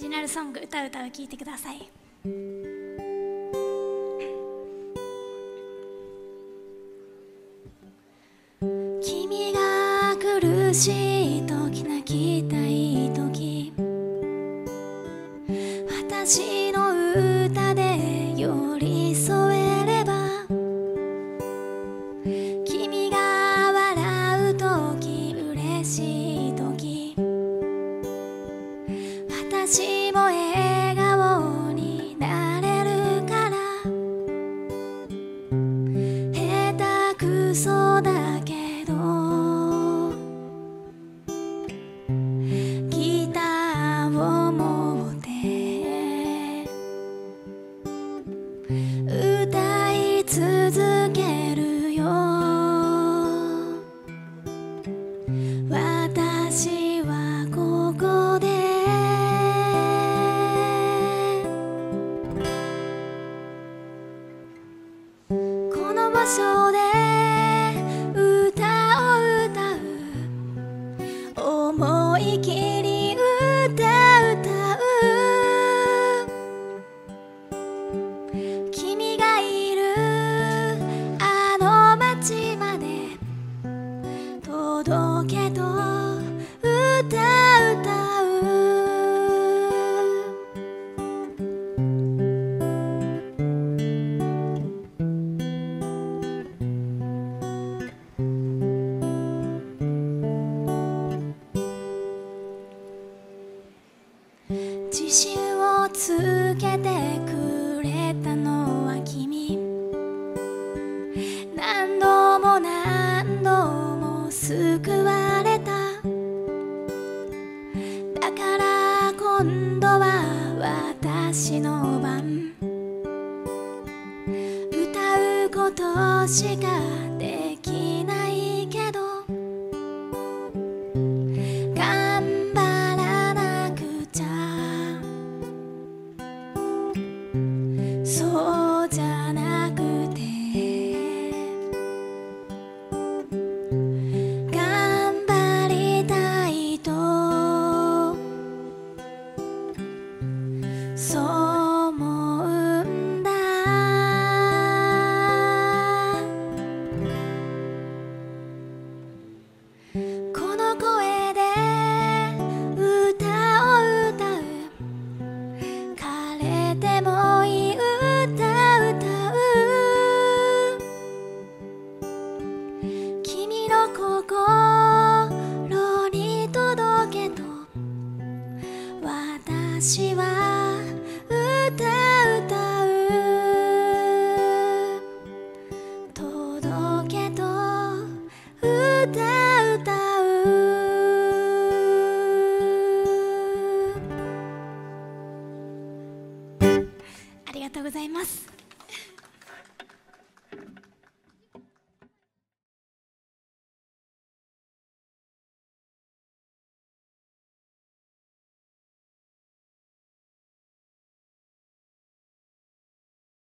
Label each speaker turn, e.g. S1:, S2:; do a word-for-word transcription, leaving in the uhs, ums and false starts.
S1: ジナルソング歌う歌を聴いてください。君が苦しい時泣きたい時、私の歌で寄り添えれば、君が笑う時嬉しい時、私も笑顔になれるから。下手くそだけどギターを持って歌い続けるよ。私はここでこの場所で歌を歌う、思い切り歌歌う。君がいるあの街まで届けと歌歌う。自信をつけてくれたのは君。何度も何度も救われた。だから今度は私の番。歌うことしかできないけど、頑張らなくちゃ。そうじゃなくて頑張りたいと、そう思うんだ。この声で歌を歌う、枯れてもいい歌歌う。君の心に届けと私は歌歌う。届けと歌歌う。ありがとうございます。